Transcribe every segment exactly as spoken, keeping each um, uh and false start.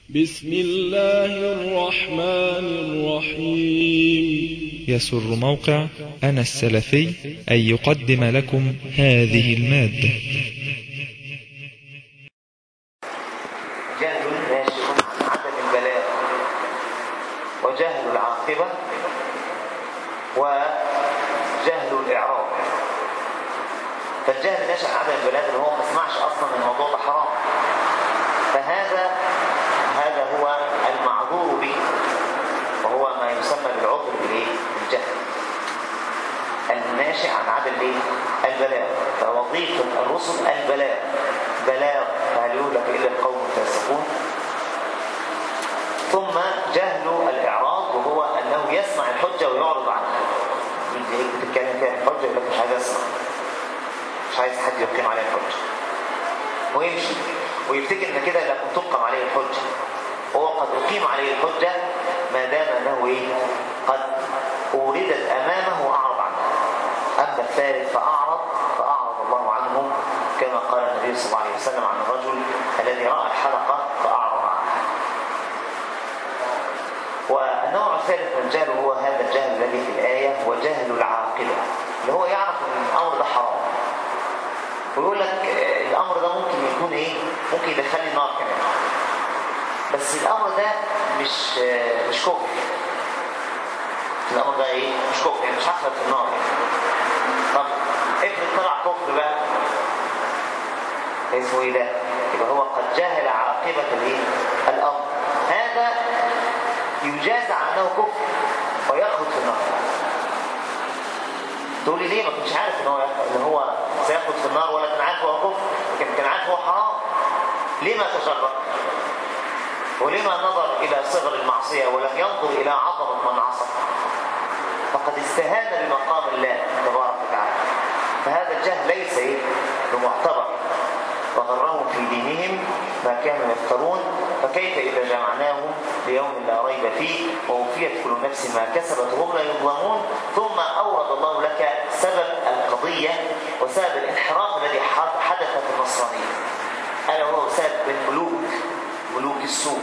بسم الله الرحمن الرحيم. يسر موقع أنا السلفي أن يقدم لكم هذه المادة. جهل ناشئ عن عدم البلاغ، وجهل العاقبة، وجهل الإعراض. فالجهل ناشئ عن عدم البلاغ اللي هو ما سمعش أصلا الموضوع ده حرام، فهذا هذا هو المعذور به، وهو ما يسمى بالعذر بالايه؟ بالجهل. الناشئ عن عدم البلاغ، فوظيفة الرسل البلاغ، بلاغ فهل يهلك إلا القوم الفاسقون. ثم جهل الإعراض، وهو أنه يسمع الحجة ويعرض عنها. من بتتكلم فيها الحجة يقول لك مش عايز أسمع، مش عايز حد يقيم عليه الحجة، ويمشي ويفتكر ان كده لكن تقم عليه الحجة، وهو قد أقيم عليه الحجة ما دام أنه إيه؟ قد أوردت أمامه وأعرض عنها. أما الثالث فأعرض فأعرض الله عنه، كما قال النبي صلى الله عليه وسلم عن الرجل الذي رأى الحلقة فأعرض عنها. والنوع الثالث من الجهل هو هذا الجهل الذي في الآية، هو جهل العاقبة، اللي هو يعرف أن الأمر ده حرام، ويقول لك الأمر ده ممكن يكون إيه؟ ممكن يدخلني النار كمان، بس الأمر ده مش مش كفر. الأمر ده إيه؟ مش كفر، يعني مش هخلد في النار. طب افرض طلع كفر بقى، اسمه إيه ده؟ يبقى هو قد جهل عاقبة الإيه؟ الأمر. هذا يجازى عنه كفر ويخلد في النار. تقول لي ليه؟ ما كنتش عارف ان هو ان هو سيخلد في النار، ولا كان عارف هو كفر، لكن كان عارف هو حرام. ليه ما تجرأ؟ وليه ما نظر الى صغر المعصيه ولم ينظر الى عظمه من عصى؟ فقد استهان بمقام الله تبارك وتعالى. فهذا الجهل ليس ايه؟ بمعتبر. وغرهم في دينهم ما كانوا يفترون، فكيف إذا جمعناهم ليوم لا ريب فيه ووفيت كل نفس ما كسبت وهم لا يظلمون. ثم أورد الله لك سبب القضية وسبب الانحراف الذي حدث في النصرانية، ألا وهو سبب الملوك، ملوك السوء.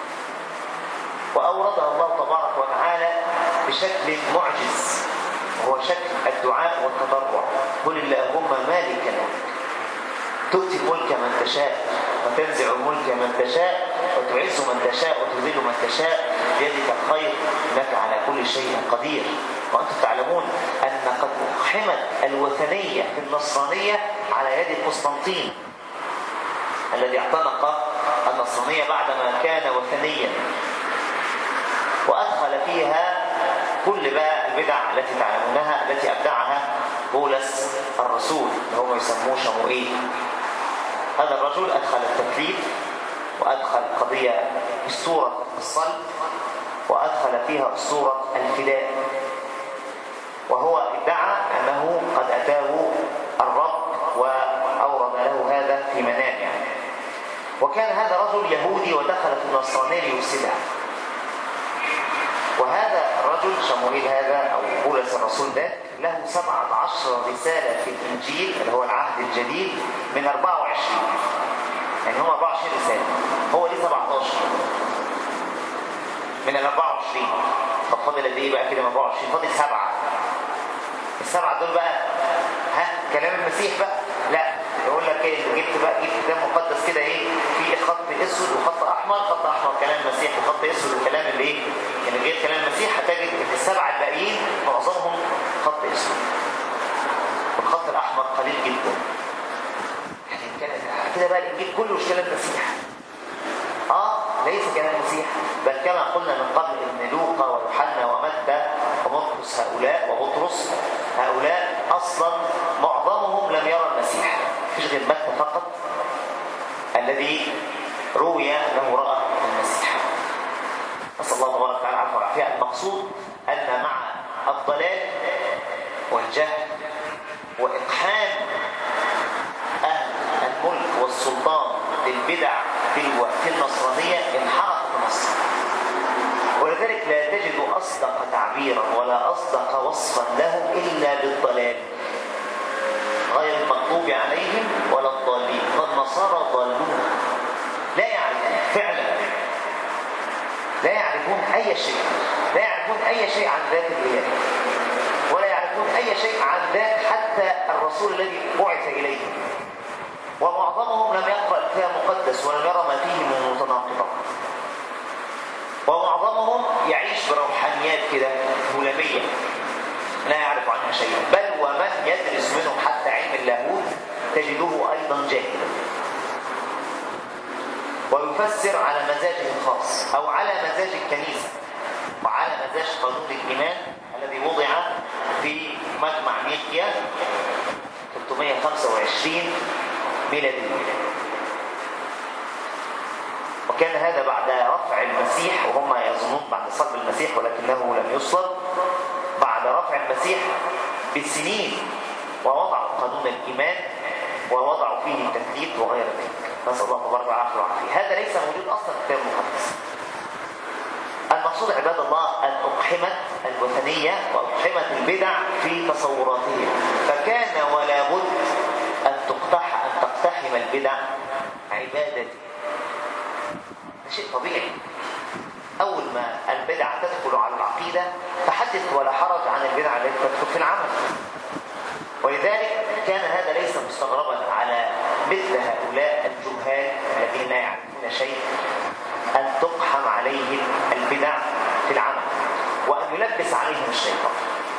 وأوردها الله تبارك وتعالى بشكل معجز، وهو شكل الدعاء والتضرع. قل اللهم مالك الملك تؤتي الملك من تشاء وتنزع الملك من تشاء وتعز من تشاء وتذل من تشاء بيدك الخير إنك على كل شيء قدير. وأنتم تعلمون أن قد أقحمت الوثنية في النصرانية على يد قسطنطين الذي اعتنق النصرانية بعدما كان وثنيا، وأدخل فيها كل بقى البدع التي تعلمونها التي أبدعها بولس الرسول اللي هم يسموه شموئيل. هذا الرجل أدخل التكليف، وأدخل قضية أسطورة الصلب، وأدخل فيها أسطورة الفداء، وهو ادعى أنه قد أتاه الرب وأورد له هذا في منام يعني. وكان هذا رجل يهودي ودخل في النصرانية ليفسدها. وهذا الرجل شموئيل هذا أو بولس الرسول ده له سبعة عشر رسالة في الإنجيل اللي هو العهد الجديد من أربعة وعشرين، يعني هم أربعة وعشرين رسالة، هو ليه سبعة عشر من ال أربعة وعشرين. طب فاضل قد إيه بقى كده من أربعة وعشرين؟ فاضل سبعة. السبعة دول بقى ها كلام المسيح بقى؟ لا، يقول لك ايه؟ جبت بقى جبت كتاب مقدس كده ايه؟ في خط اسود وخط احمر، خط احمر كلام المسيح وخط اسود وكلام اللي ايه؟ اللي غير كلام المسيح. هتجد ان السبعه الباقيين معظمهم خط اسود، والخط الاحمر قليل جدا. يعني كده بقى الانجيل كله مش كلام المسيح. اه ليس كلام المسيح، بل كما قلنا من قبل ان لوقا ويوحنا ومتى ومرقس هؤلاء وبطرس هؤلاء اصلا معظمهم لم يرى المسيح. مفيش غير متى فقط الذي روي انه راى المسيح. نسال الله تبارك وتعالى العفو والعافيه. المقصود ان مع الضلال والجهل واقحام اهل الملك والسلطان للبدع في النصرانيه انحرفت مصر. ولذلك لا تجد اصدق تعبيرا ولا اصدق وصفا لهم الا بالضلال، غير المغضوب عليهم ولا الضالين. فالنصارى ضالون لا يعرفون فعلا يعرفون أي شيء، لا يعرفون أي شيء عن ذات الإله، ولا يعرفون أي شيء عن ذات حتى الرسول الذي بعث إليه، ومعظمهم لم يقرأ الكتاب المقدس ولم يرى ما فيه من متناقضات، ومعظمهم يعيش بروحانيات كده هلامية لا يعرف عنها شيئا، بل ومن يدرس منهم حتى علم اللاهوت تجده أيضا جاهلا، ويفسر على مزاجه الخاص أو على مزاج الكنيسة وعلى مزاج قانون الإيمان الذي وضع في مجمع نيقيا ثلاثمائة وخمسة وعشرين ميلادية. وكان هذا بعد رفع المسيح، وهم يظنون بعد صلب المسيح ولكنه لم يصلب، بعد رفع المسيح بسنين، ووضعوا قانون الإيمان ووضعوا فيه التثليث وغير ذلك. نسأل الله تبارك وتعالى والعافية. هذا ليس موجود أصلا في الكتاب المقدس. المقصود عباد الله أن أقحمت الوثنية وأقحمت البدع في تصوراتهم، فكان ولا بد أن تقتح أن تقتحم البدع عبادتي. شيء طبيعي. أول ما البدع تدخل على العقيدة فحدث ولا حرج عن البدع التي تدخل في العمل. ولذلك كان هذا ليس مستغربا على مثل هؤلاء الجهال الذين لا يعرفون شيء أن تقحم عليهم البدع في العمل وأن يلبس عليهم الشيطان.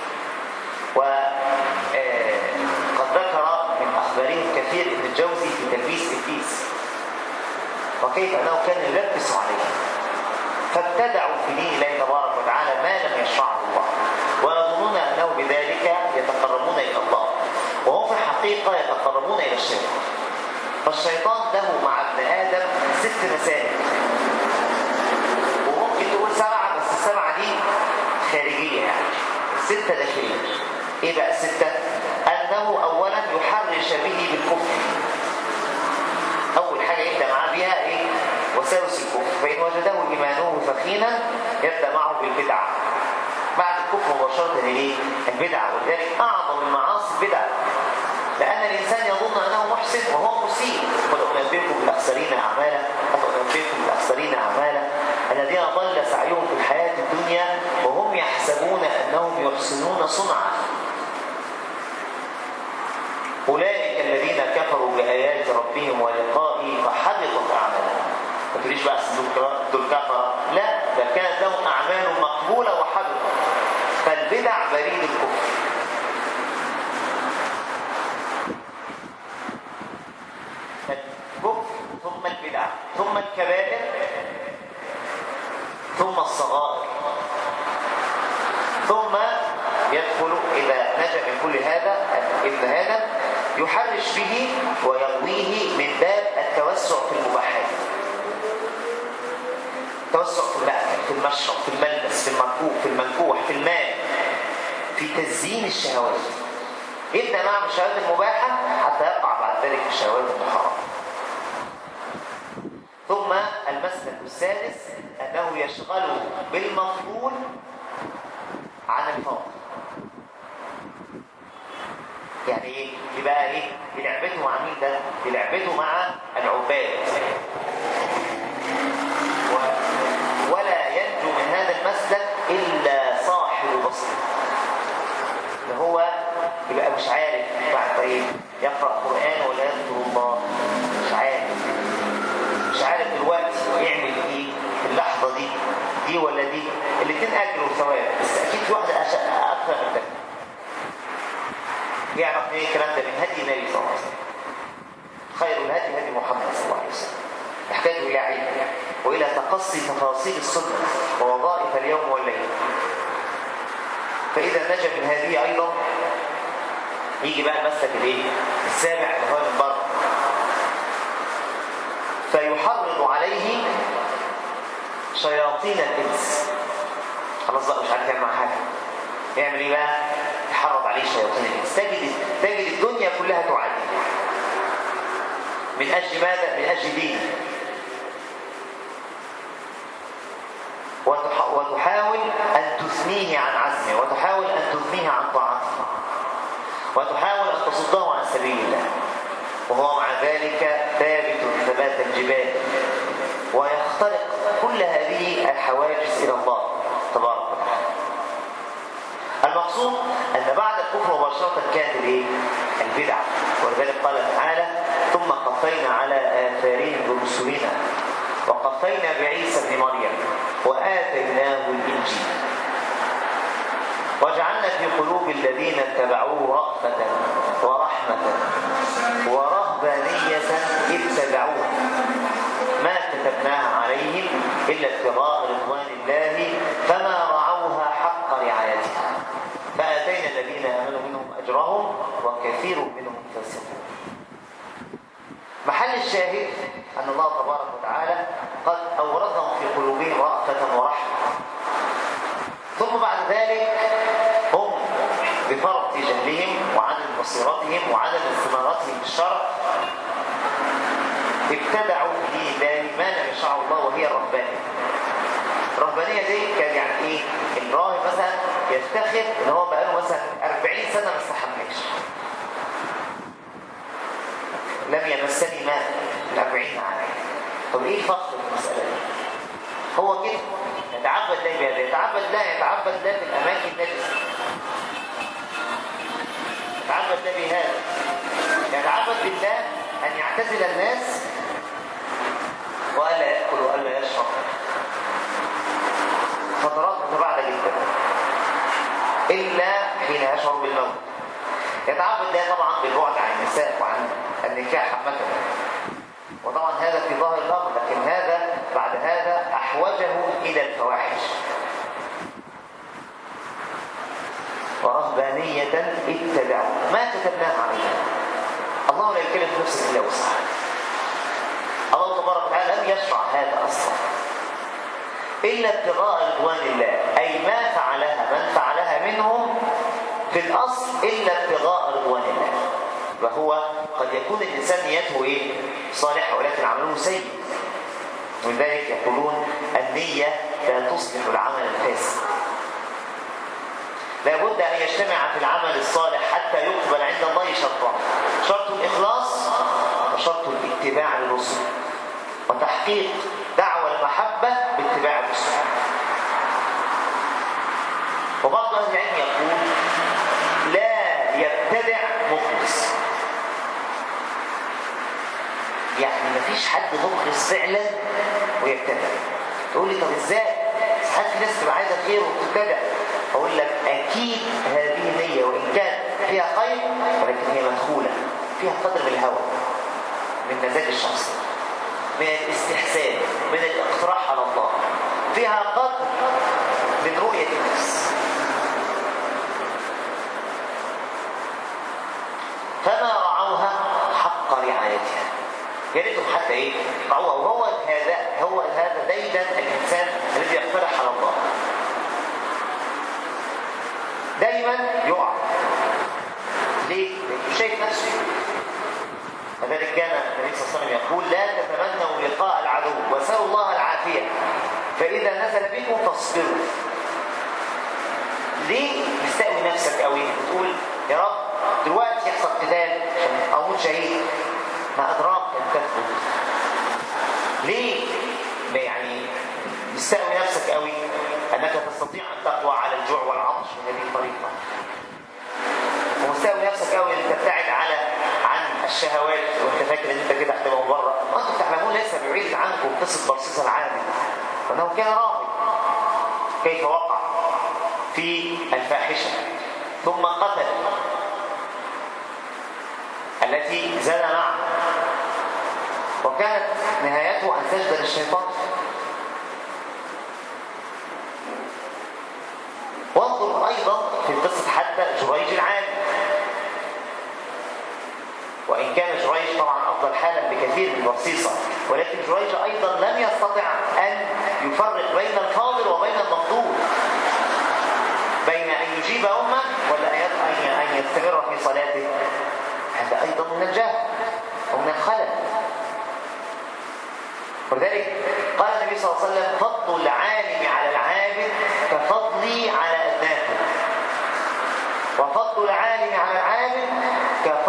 وقد ذكر من أخبارهم كثير ابن الجوزي في تلبيس إبليس وكيف أنه كان يلبس عليهم، فابتدعوا في دين الله تبارك وتعالى ما لم يشرعه الله، ويظنون أنه بذلك يتقربون إلى الله، وهم في الحقيقة يتقربون إلى الشيطان. فالشيطان له مع ابن آدم ست مسالك، وممكن تقول سبعة، بس السبعة دي خارجية يعني، ستة داخلية. إيه بقى الستة؟ أنه أولا يحرش به بالكفر. أول حاجة يبدأ معاه بها إيه؟ وساوس الكفر، فإن وجده إيمانه ثخينا يبدأ معه بالبدعة. بعد الكفر مباشرة إليه البدعة، ولذلك أعظم المعاصي البدعة، لأن الإنسان يظن أنه محسن وهو مسيء. قل أنبئكم بالأخسرين أعمالا قل أنبئكم بالأخسرين أعمالا الذين ضل سعيهم في الحياة الدنيا وهم يحسبون أنهم يحسنون صنعا أولئك الذين كفروا بآيات ربهم ولقائه فحبطت أعمالهم. ما تقوليش بقى دول كفرة، لا، ده كانت لهم أعمال مقبولة وحبطت. فالبدع بريد الكفر. الكفر ثم البدع ثم الكبائر ثم الصغائر، ثم يدخل إذا نجا من كل هذا ابن آدم يحرش به ويغويه من باب التوسع في المباحات، التوسع في المأكل، في المشرب، في الملبس، في المركوب، في المنكوح، في المال، في تزيين الشهوات. يبدأ معه الشهوات المباحة حتى يقع بعد ذلك الشهوات المحرمة. ثم المسلك السادس أنه يشغله بالمفضول عن الفاضل. يعني ايه؟ يبقى ايه؟ لعبته مع مين ده؟ لعبته مع العباد. و... ولا ينجو من هذا المسلك إلا صاحب بصير، اللي هو يبقى مش عارف بعد ايه يقرأ قرآن ولا يذكر الله، مش عارف مش عارف دلوقتي يعمل ايه في اللحظة دي دي ولا دي، الاثنين أجر وثواب، بس أكيد في واحدة أكثر من الثانية. يعرف ايه الكلام ده؟ من هدي النبي صلى الله عليه وسلم. خير الهدي هدي محمد صلى الله عليه وسلم. يحتاج إلى علم وإلى تقصي تفاصيل السنة ووظائف اليوم والليل. فإذا نجا من هذه أيضا يجي بقى المسلك الايه؟ السابع اللي هو من بره، فيحرض عليه شياطين الإنس. خلاص بقى مش عارف يعمل مع حاجة، يعمل ايه بقى؟ يحرض عليه شياطين الإنس. تجد تجد الدنيا كلها تعادي من أجل ماذا؟ من أجل دينه. وتحاول أن تثنيه عن عزمه، وتحاول أن تثنيه عن طاعته، وتحاول أن تصده عن سبيل الله، وهو مع ذلك ثابت ثبات الجبال ويخترق كل هذه الحواجز إلى الله تبارك وتعالى. المقصود أن بعد الكفر مباشرة كانت الايه؟ البدع. ولذلك قال تعالى: ثم قفينا على آثارهم برسلنا وقفينا بعيسى ابن مريم وآتيناه الإنجيل وجعلنا في قلوب الذين اتبعوه رأفة ورحمة ورهبانية ابتدعوها ما كتبناها عليهم إلا ابتغاء رضوان الله فما رعوها حق رعايتها فآتينا الذين آمنوا منهم أجرهم وكثير منهم فاسقون. محل الشاهد أن الله تبارك وتعالى قد أورثهم في قلوبهم رأفة ورحمة، ثم بعد ذلك هم بفرط جهلهم وعدم بصيرتهم وعدم استمارتهم بالشرع ابتدعوا في الله ما لم يشرعه الله، وهي الرهبانية. الرهبانية دي كان يعني ايه؟ الراهب مثلا يفتخر ان هو بقاله مثلا أربعين سنة ما استحملش، لم يمسني ماء من أربعين عام. طب ايه الفخر في المسألة دي؟ هو كده يتعبد الله بهذا، يتعبد لا يتعبد الله في الأماكن النجسة، يتعبد الله بهذا، يتعبد بالله أن يعتزل الناس وألا يأكل وألا يشرب فترات متباعدة جدا إلا حين يشعر بالموت. يتعبد الله طبعا بالبعد عن النساء وعن النكاح عامة، وطبعا هذا في ظاهر الأمر، لكن هذا بعد هذا أحوجه إلى الفواحش. ورهبانية ابتدعوا ما كتبناها عليهم. الله لا يكلف نفسه إلا وسعها. الله تبارك وتعالى لم يشرع هذا أصلا إلا ابتغاء رضوان الله، أي ما فعلها من فعلها منهم في الأصل إلا ابتغاء رضوان الله. وهو قد يكون الإنسان نيته إيه؟ صالحة ولكن عمله سيء، ولذلك يقولون النية لا تصلح العمل الفاسد. لابد أن يجتمع في العمل الصالح حتى يقبل عند الله شرطان: شرط الإخلاص وشرط الاتباع للرسل، وتحقيق دعوة المحبة باتباع الرسل. وبعض أهل العلم يقول لا يبتدع مخلص، يعني مفيش حد مخلص فعلا ويبتدع. تقول لي طب ازاي؟ ساعات في ناس تبقى عايزه خير وبتبتدع. اقول لك اكيد هذه النيه وان كان فيها خير ولكن هي مدخوله فيها قدر من الهوى، من مزاج الشخص، من الاستحسان، من الاقتراح على الله، فيها قدر من رؤيه النفس. فما رعوها حق رعايتها، يا ريتهم حتى ايه رعوها. وهو هذا هو هذا ديدا الانسان الذي يقترح على الله دايما يقع. ليه؟ شايف نفسه. لذلك كان النبي صلى الله عليه وسلم يقول لا تتمنوا لقاء العدو واسألوا الله العافية فإذا نزل بكم فاصبروا. ليه تستأوي نفسك قوي وتقول يا رب دلوقتي يحصل قتال عشان أموت شهيد؟ ما أدراك أن تثبت. ليه يعني تستأوي نفسك قوي أنك تستطيع أن تقوى على الجوع والعطش بهذه الطريقة، ومستأوي نفسك قوي أن تبتعد على عن الشهوات وأنت فاكر أن أنت كده هتبقى من بره. وأنتم تعلمون ليس بعيد عنكم قصة برصيص العابد، وأنه كان راهب كيف وقع في الفاحشة ثم قتل التي زنى معه، وكانت نهايته أن تجد للشيطان. وانظر أيضا في قصة حتى جريج العالم، وإن كان جريج طبعا أفضل حالا بكثير من برصيصة، ولكن جريج أيضا لم يستطع أن يفرق بين الفاضل وبين المفضول، بين أن يجيب أمه ولا أن يستمر في صلاته. هذا أيضا من الجهل ومن الخلل. ولذلك قال النبي صلى الله عليه وسلم فضل العالم على العابد كفضلي على أدناكم، وفضل العالم على العابد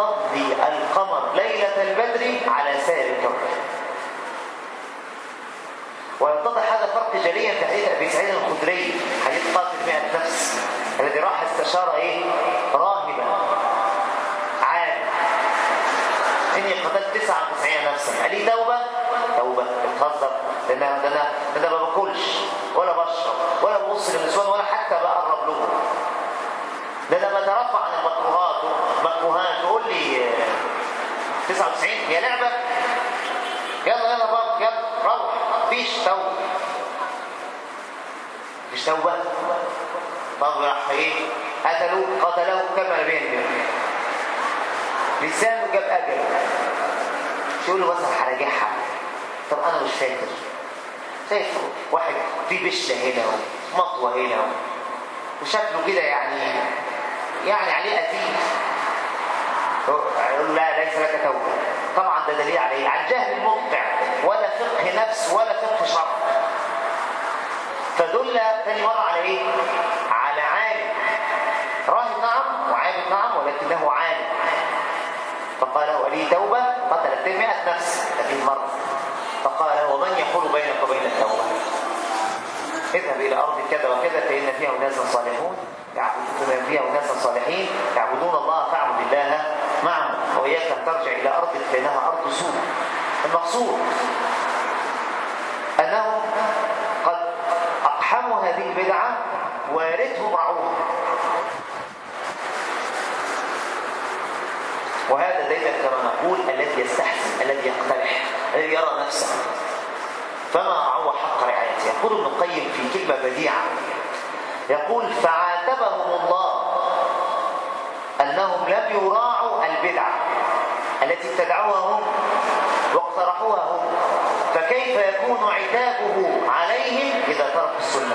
كفضل القمر ليلة البدر على سائر الكون. ويتضح هذا الفرق جليا في حديث ابي سعيد الخدري، حديث قاتل مئة نفس الذي راح استشار ايه؟ راهبا عالم، اني قتلت تسعة وتسعين نفسا، قال لي توبه؟ توبه؟ بتهزر؟ ده انا ده انا ده انا ما باكلش ولا بشرب ولا ببص للنسوان ولا حتى بقرب لهم، ده انا بترفع عن المكروهات مكروهات. تقول لي تسعة وتسعين هي لعبه؟ يلا يلا بقى يلا روح. مفيش توبه، مفيش توبه. طب راح ايه؟ قتلوه قتلوه كما بين لسانه جاب اجل. يقول له مثلا هراجعها. طب انا مش فاكر. شايف واحد في بشه هنا ومطوه هنا وشكله كده يعني يعني عليه قتيل، يقول له لا ليس لك توبه. طبعا ده دليل عليه عن جهل المبدع ولا فقه نفس ولا فقه شرع. فدل ثاني مره على ايه؟ على عالم راهب نعم وعابد نعم ولكنه عالم. فقال له ألي توبة؟ قتلت مئة نفس هذه المرة. فقال ومن يحول بينك وبين التوبة؟ اذهب إلى أرض كذا وكذا فإن فيها أناسا صالحون يعبدون فيها أناسا صالحين يعبدون الله فاعبد الله معهم وإياك أن ترجع إلى أرضك فإنها أرض سوء. المقصود أنهم قد أقحموا هذه البدعة وارثهم رعوها. وهذا دائما كما نقول الذي يستحسن الذي يقترح الذي يرى نفسه فما رعوا حق رعايته. يقول ابن القيم في كلمة بديعة يقول فعاتبهم الله أنهم لم يراعوا البدعة التي ابتدعوها هم واقترحوها هم، فكيف يكون عتابه عليهم إذا تركوا السنة؟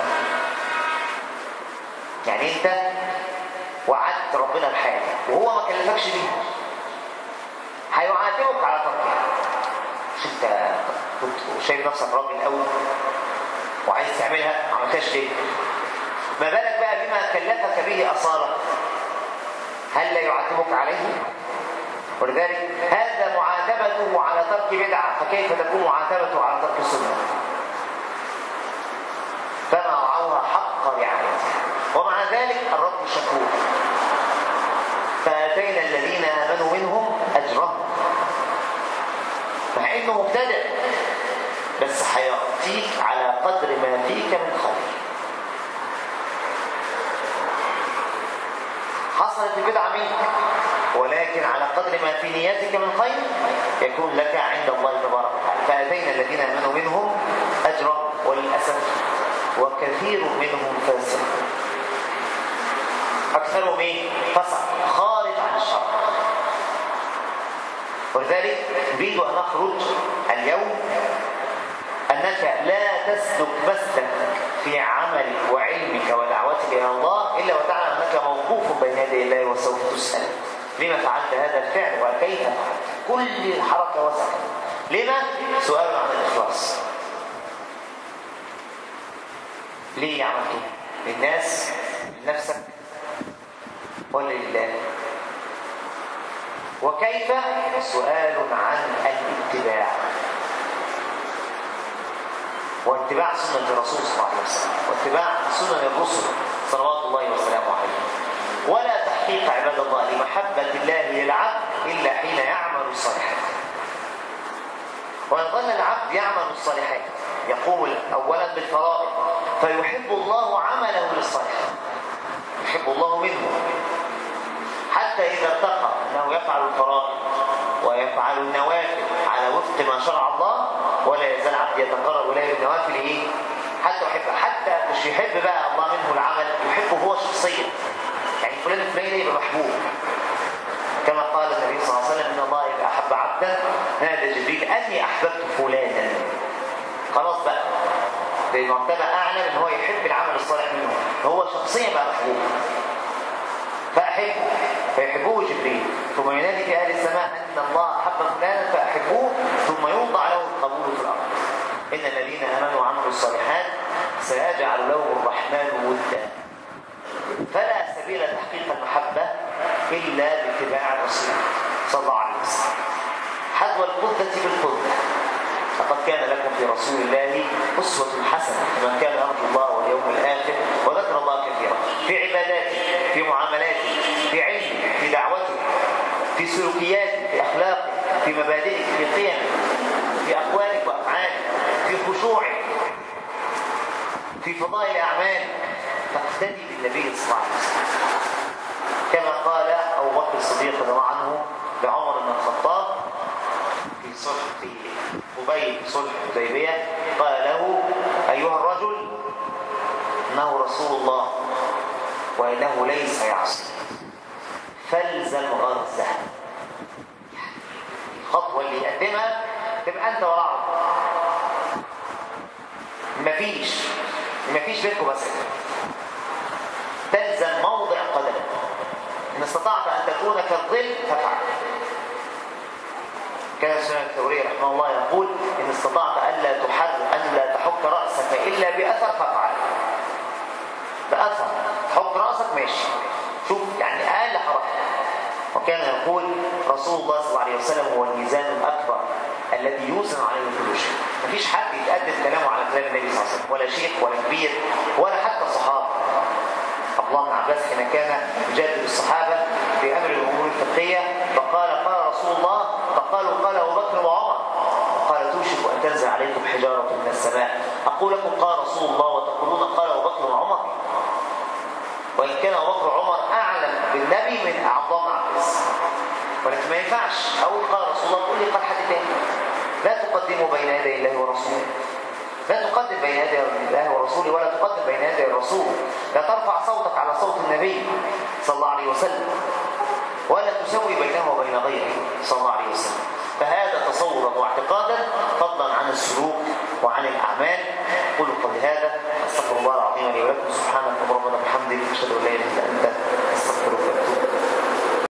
يعني أنت وعدت ربنا بحاجة وهو ما كلفكش بيها، هيعاتبك على تركها. مش انت كنت شايف نفسك راجل قوي وعايز تعملها ما عملتهاش ليه؟ ما بالك بقى بما كلفك به اصاله؟ هل لا يعاتبك عليه؟ ولذلك هذا معاتبته على ترك بدعه، فكيف تكون معاتبته على ترك السنه؟ فما رعوها حق رعايتها. ومع ذلك الرب شكور. فآتينا الذين آمنوا منهم أجرهم، مع إنه مبتدع بس هيعطيك على قدر ما فيك من خير. حصلت البدعة منك ولكن على قدر ما في نيتك من خير يكون لك عند الله تبارك وتعالى. فآتينا الذين آمنوا منهم أجرهم، وللأسف وكثير منهم فاسق. أكثرهم إيه؟ فسق خارج عن الشرع. ولذلك نريد أن نخرج اليوم أنك لا تسلك مسلك في عملك وعلمك ودعوتك إلى الله إلا وتعلم أنك موقوف بين يدي الله وسوف تسأل لما فعلت هذا الفعل وكيف فعلت. كل حركة وسكن لما؟ سؤال عن الإخلاص. ليه عملت كده؟ للناس؟ لنفسك؟ ولا لله؟ وكيف؟ سؤال عن الاتباع واتباع سنة الرسول صلى الله عليه وسلم واتباع سنن الرسل صلوات الله وسلامه عليه. ولا تحقيق عباد الله لمحبة الله للعبد إلا حين يعمل الصالحات. ويظل العبد يعمل الصالحات يقوم أولا بالفرائض فيحب الله عمله للصالحات، يحب الله منه حتى إذا ارتقى أنه يفعل الفرائض ويفعل النوافل على وفق ما شرع الله ولا يزال عبد يتقرب إليه بالنوافل إيه؟ حتى يحب، حتى مش يحب بقى الله منه العمل، يحبه هو شخصيا. يعني فلان الفلاني يبقى محبوب كما قال النبي صلى الله عليه وسلم إن الله إذا أحب عبدا نادى جبريل أني أحببت فلانا. خلاص بقى في مرتبة أعلى إن هو يحب العمل الصالح منه، هو شخصيا بقى محبوب فأحبه فيحبوه جبريل، ثم ينادي في أهل السماء أن الله أحب فلانا فأحبوه، ثم يوضع له القبول في الأرض. إن الذين آمنوا وعملوا الصالحات سيجعل لهم الرحمن ودا. فلا سبيل لتحقيق المحبة إلا باتباع الرسول صلى الله عليه وسلم. حذو القدة بالقدة لقد كان لكم في رسول الله أسوة حسنة لمن كان يرجو الله واليوم الآخر وذكر الله كثيرا، في عباداته، في معاملاته، في علمه، في دعوته، في سلوكياته، في أخلاقه، في مبادئه، في قيمه، في أقوالك وأفعالك، في خشوعك، في فضائل أعمالك، تقتدي بالنبي صلى الله عليه وسلم. كما قال أبو بكر الصديق رضي الله عنه لعمر بن الخطاب في صلح في قبيل صلح الحديبية، قال له: أيها الرجل، إنه رسول الله وإنه ليس يعصي، فالزم غرزه. الخطوة اللي يقدمها تبقى أنت وراءه، مفيش مفيش بينكم بس، تلزم موضع قدمك. إن استطعت أن تكون كالظل فافعل. كان سفيان الثوري رحمه الله يقول: إن استطعت ألا تحر أن لا تحك رأسك إلا بأثر فافعل. بأثر حك رأسك ماشي، شوف يعني أقل حركة. وكان يقول رسول الله صلى الله عليه وسلم: هو الميزان الأكبر الذي يوزن عليه كل شيء. مفيش حد يتقدم كلامه على كلام النبي صلى الله عليه وسلم، ولا شيخ ولا كبير ولا حتى صحابة. عبد الله بن عباس حين كان يجادل الصحابة في أمر الأمور الفقهية فقال: قال رسول الله، فقالوا: قال أبو بكر وعمر. قال: توشك أن تنزل عليكم حجارة من السماء، أقول لكم قال رسول الله وتقولون قال أبو بكر وعمر. وإن كان أبو بكر وعمر أعلم بالنبي من عبد الله بن عباس، ولكن ما ينفعش أقول قال رسول الله تقول لي قال حد تاني. لا تقدموا بين يدي الله ورسوله، لا تقدم بين يدي الله ورسوله، ولا تقدم بين يدي الرسول. لا ترفع صوتك على صوت النبي صلى الله عليه وسلم، ولا تسوي بينه وبين غيره صلى الله عليه وسلم. فهذا تصورا واعتقادا، فضلا عن السلوك وعن الأعمال. قولوا قولي هذا، أستغفر الله العظيم لي ولكم. سبحانك